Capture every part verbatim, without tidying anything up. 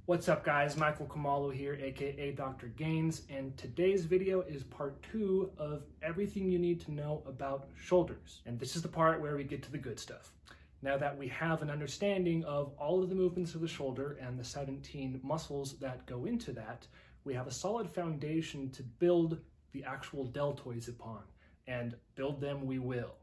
What's up guys, Michael Kamalu here, aka Doctor Gaines, and today's video is part two of everything you need to know about shoulders. And this is the part where we get to the good stuff. Now that we have an understanding of all of the movements of the shoulder and the seventeen muscles that go into that, we have a solid foundation to build the actual deltoids upon, and build them we will.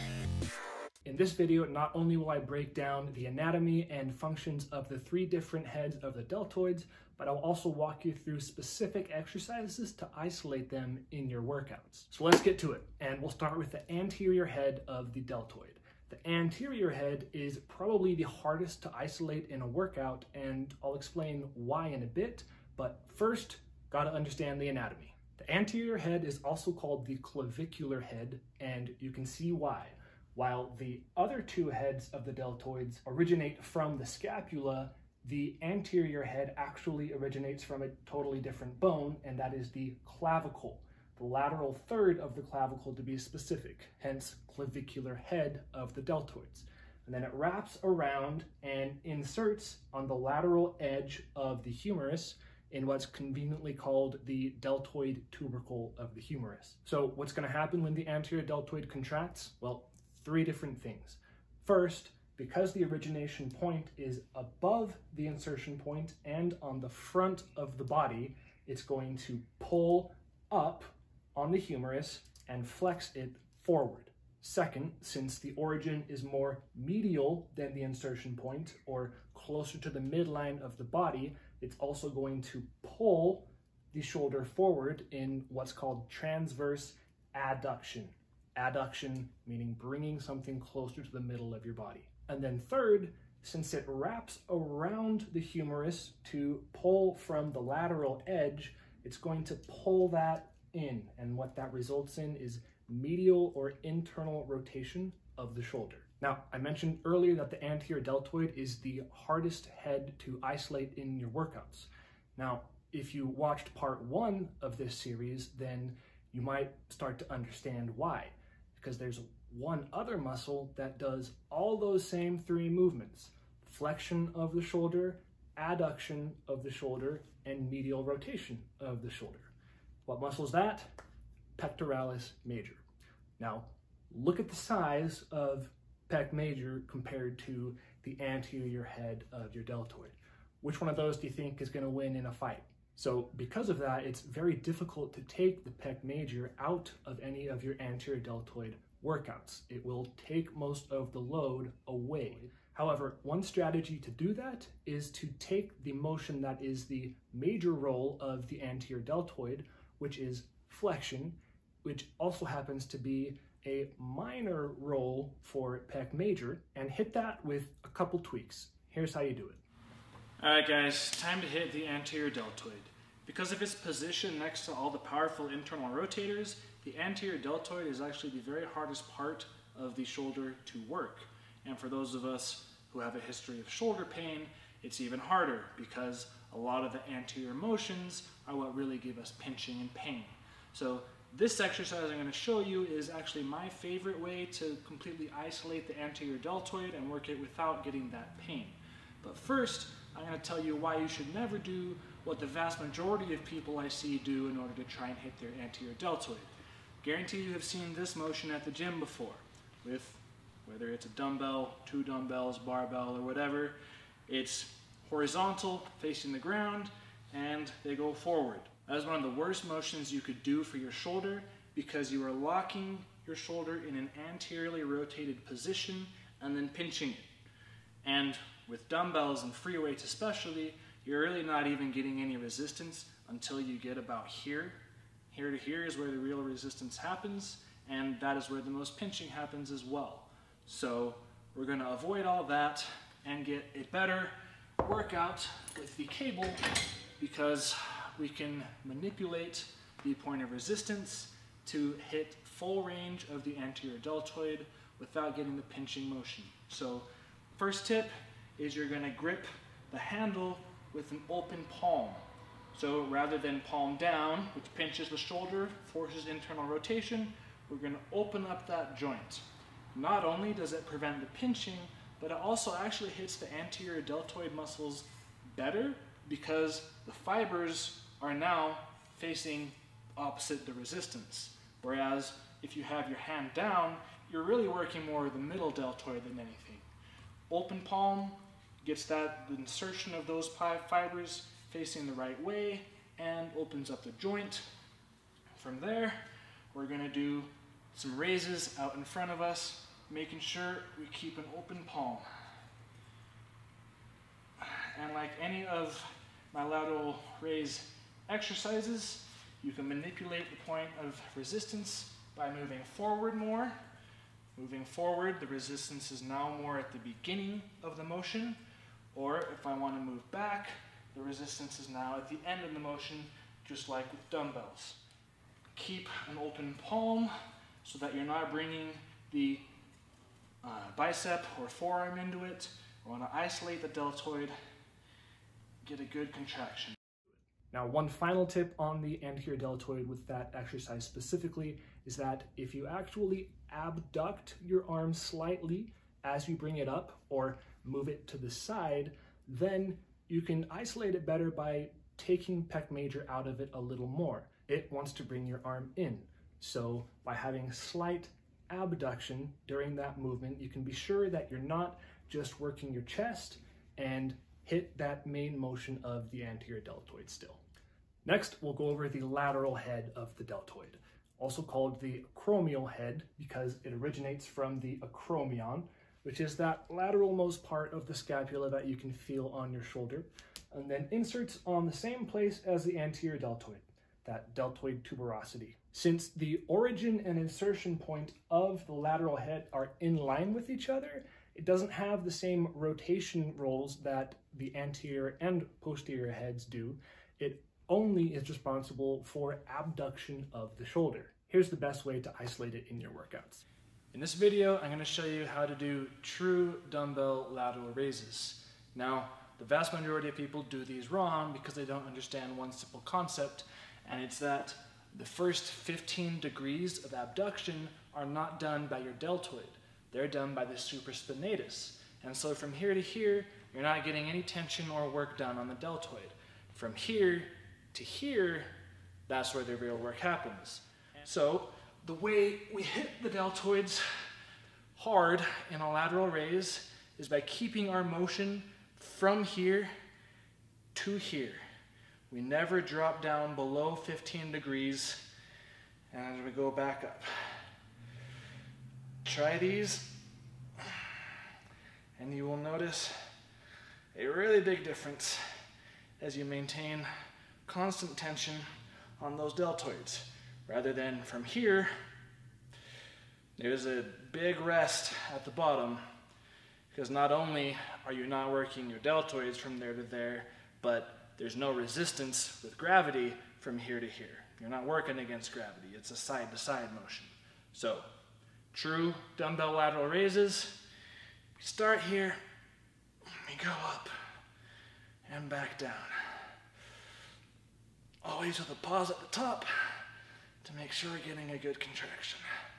In this video, not only will I break down the anatomy and functions of the three different heads of the deltoids, but I'll also walk you through specific exercises to isolate them in your workouts. So let's get to it, and we'll start with the anterior head of the deltoid. The anterior head is probably the hardest to isolate in a workout, and I'll explain why in a bit, but first, gotta understand the anatomy. The anterior head is also called the clavicular head, and you can see why. While the other two heads of the deltoids originate from the scapula, the anterior head actually originates from a totally different bone, and that is the clavicle, the lateral third of the clavicle to be specific, hence clavicular head of the deltoids. And then it wraps around and inserts on the lateral edge of the humerus in what's conveniently called the deltoid tubercle of the humerus. So what's going to happen when the anterior deltoid contracts? Well, three different things. First, because the origination point is above the insertion point and on the front of the body, it's going to pull up on the humerus and flex it forward. Second, since the origin is more medial than the insertion point, or closer to the midline of the body, it's also going to pull the shoulder forward in what's called transverse adduction. Adduction meaning bringing something closer to the middle of your body. And then third, since it wraps around the humerus to pull from the lateral edge, it's going to pull that in. And what that results in is medial or internal rotation of the shoulder. Now, I mentioned earlier that the anterior deltoid is the hardest head to isolate in your workouts. Now, if you watched part one of this series, then you might start to understand why. Because there's one other muscle that does all those same three movements: flexion of the shoulder, adduction of the shoulder, and medial rotation of the shoulder. What muscle is that? Pectoralis major. Now, look at the size of pec major compared to the anterior head of your deltoid. Which one of those do you think is going to win in a fight? So because of that, it's very difficult to take the pec major out of any of your anterior deltoid workouts. It will take most of the load away. However, one strategy to do that is to take the motion that is the major role of the anterior deltoid, which is flexion, which also happens to be a minor role for pec major, and hit that with a couple tweaks. Here's how you do it. Alright guys, time to hit the anterior deltoid. Because of its position next to all the powerful internal rotators, the anterior deltoid is actually the very hardest part of the shoulder to work. And for those of us who have a history of shoulder pain, it's even harder because a lot of the anterior motions are what really give us pinching and pain. So this exercise I'm going to show you is actually my favorite way to completely isolate the anterior deltoid and work it without getting that pain. But first, I'm going to tell you why you should never do what the vast majority of people I see do in order to try and hit their anterior deltoid. Guarantee you have seen this motion at the gym before, with whether it's a dumbbell, two dumbbells, barbell, or whatever. It's horizontal, facing the ground, and they go forward. That is one of the worst motions you could do for your shoulder because you are locking your shoulder in an anteriorly rotated position and then pinching it. And with dumbbells and free weights especially, you're really not even getting any resistance until you get about here. Here to here is where the real resistance happens, and that is where the most pinching happens as well. So we're going to avoid all that and get a better workout with the cable, because we can manipulate the point of resistance to hit full range of the anterior deltoid without getting the pinching motion. So first tip is you're going to grip the handle with an open palm. So rather than palm down, which pinches the shoulder, forces internal rotation, we're going to open up that joint. Not only does it prevent the pinching, but it also actually hits the anterior deltoid muscles better because the fibers are now facing opposite the resistance. Whereas if you have your hand down, you're really working more the middle deltoid than anything. Open palm gets that insertion of those fibers facing the right way and opens up the joint. From there, we're going to do some raises out in front of us, making sure we keep an open palm. And like any of my lateral raise exercises, you can manipulate the point of resistance by moving forward more. Moving forward, the resistance is now more at the beginning of the motion, or if I want to move back, the resistance is now at the end of the motion, just like with dumbbells. Keep an open palm so that you're not bringing the uh, bicep or forearm into it. I want to isolate the deltoid, get a good contraction. Now, one final tip on the anterior deltoid with that exercise specifically is that if you actually abduct your arm slightly as you bring it up or move it to the side, then you can isolate it better by taking pec major out of it a little more. It wants to bring your arm in. So by having slight abduction during that movement, you can be sure that you're not just working your chest and hit that main motion of the anterior deltoid still. Next, we'll go over the lateral head of the deltoid, also called the acromial head because it originates from the acromion, which is that lateralmost part of the scapula that you can feel on your shoulder, and then inserts on the same place as the anterior deltoid, that deltoid tuberosity. Since the origin and insertion point of the lateral head are in line with each other, it doesn't have the same rotation roles that the anterior and posterior heads do. It only is responsible for abduction of the shoulder. Here's the best way to isolate it in your workouts. In this video, I'm going to show you how to do true dumbbell lateral raises. Now, the vast majority of people do these wrong because they don't understand one simple concept, and it's that the first fifteen degrees of abduction are not done by your deltoid. They're done by the supraspinatus. And so from here to here, you're not getting any tension or work done on the deltoid. From here to here, that's where the real work happens. So the way we hit the deltoids hard in a lateral raise is by keeping our motion from here to here. We never drop down below fifteen degrees, and we go back up. Try these, and you will notice a really big difference as you maintain constant tension on those deltoids. Rather than from here, there's a big rest at the bottom, because not only are you not working your deltoids from there to there, but there's no resistance with gravity from here to here. You're not working against gravity. It's a side-to-side motion. So, true dumbbell lateral raises, we start here, we go up and back down. Always with a pause at the top to make sure we're getting a good contraction.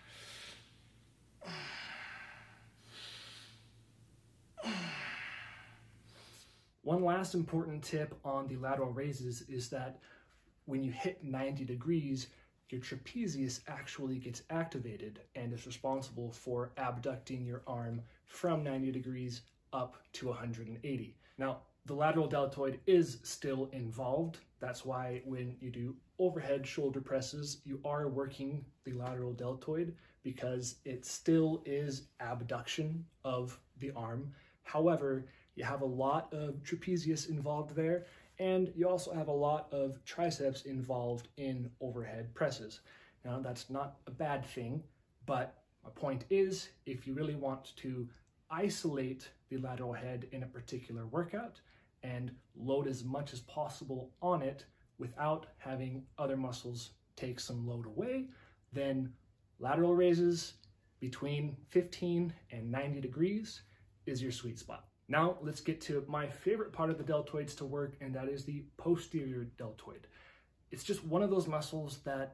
One last important tip on the lateral raises is that when you hit ninety degrees, your trapezius actually gets activated and is responsible for abducting your arm from ninety degrees up to one hundred eighty. Now, the lateral deltoid is still involved. That's why when you do overhead shoulder presses, you are working the lateral deltoid because it still is abduction of the arm. However, you have a lot of trapezius involved there, and you also have a lot of triceps involved in overhead presses. Now, that's not a bad thing, but my point is, if you really want to isolate the lateral head in a particular workout and load as much as possible on it without having other muscles take some load away, then lateral raises between fifteen and ninety degrees is your sweet spot. Now let's get to my favorite part of the deltoids to work, and that is the posterior deltoid. It's just one of those muscles that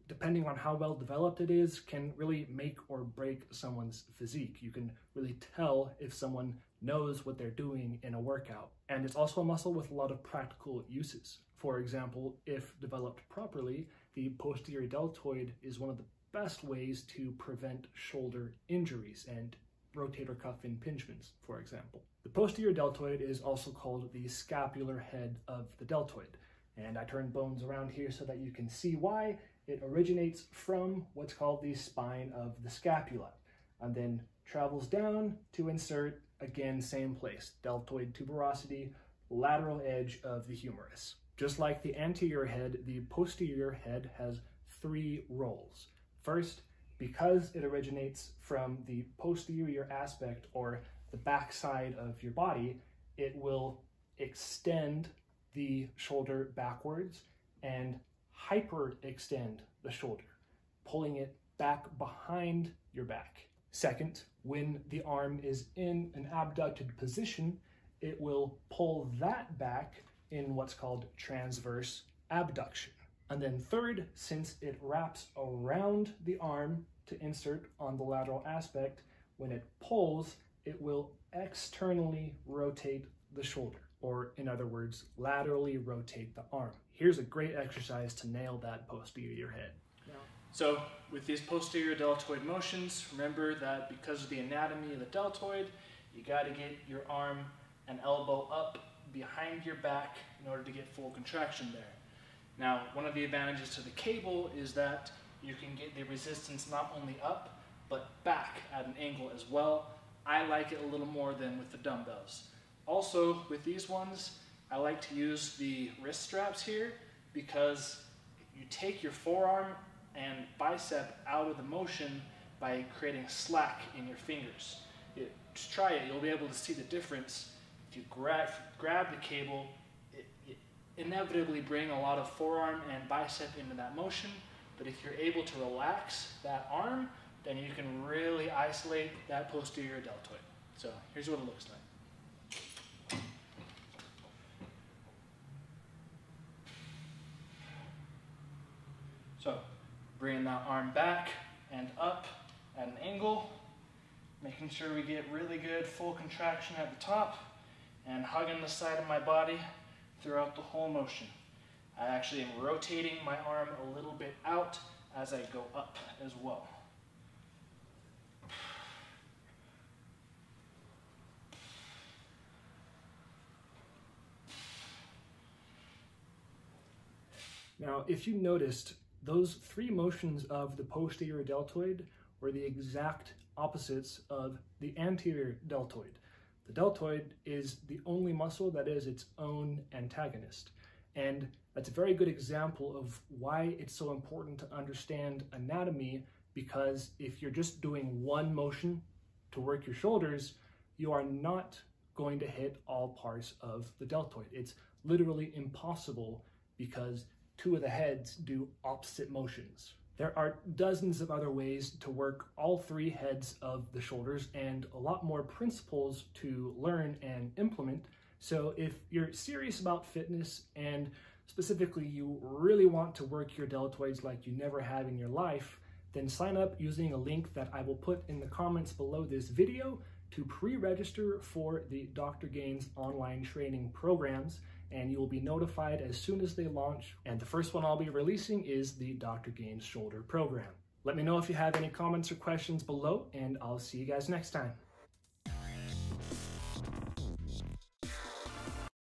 depending on how well developed it is, can really make or break someone's physique. You can really tell if someone knows what they're doing in a workout. And it's also a muscle with a lot of practical uses. For example, if developed properly, the posterior deltoid is one of the best ways to prevent shoulder injuries and rotator cuff impingements, for example. The posterior deltoid is also called the scapular head of the deltoid. And I turned bones around here so that you can see why. It originates from what's called the spine of the scapula, and then travels down to insert, again, same place, deltoid tuberosity, lateral edge of the humerus. Just like the anterior head, the posterior head has three roles. First, because it originates from the posterior aspect or the back side of your body, it will extend the shoulder backwards and hyperextend the shoulder, pulling it back behind your back. Second, when the arm is in an abducted position, it will pull that back in what's called transverse abduction. And then third, since it wraps around the arm to insert on the lateral aspect, when it pulls, it will externally rotate the shoulder, or in other words, laterally rotate the arm. Here's a great exercise to nail that posterior head. So with these posterior deltoid motions, remember that because of the anatomy of the deltoid, you got to get your arm and elbow up behind your back in order to get full contraction there. Now, one of the advantages to the cable is that you can get the resistance not only up, but back at an angle as well. I like it a little more than with the dumbbells. Also, with these ones, I like to use the wrist straps here because you take your forearm and bicep out of the motion by creating slack in your fingers. It, just try it, you'll be able to see the difference. If you grab, grab the cable, it, it inevitably bring a lot of forearm and bicep into that motion, but if you're able to relax that arm, then you can really isolate that posterior deltoid. So here's what it looks like. So bringing that arm back and up at an angle, making sure we get really good full contraction at the top and hugging the side of my body throughout the whole motion. I actually am rotating my arm a little bit out as I go up as well. Now, if you noticed, those three motions of the posterior deltoid were the exact opposites of the anterior deltoid. The deltoid is the only muscle that is its own antagonist. And that's a very good example of why it's so important to understand anatomy, because if you're just doing one motion to work your shoulders, you are not going to hit all parts of the deltoid. It's literally impossible because two of the heads do opposite motions. There are dozens of other ways to work all three heads of the shoulders and a lot more principles to learn and implement. So if you're serious about fitness and specifically you really want to work your deltoids like you never have in your life, then sign up using a link that I will put in the comments below this video to pre-register for the Doctor Gains online training programs, and you will be notified as soon as they launch. And the first one I'll be releasing is the Doctor Gains Shoulder Program. Let me know if you have any comments or questions below, and I'll see you guys next time.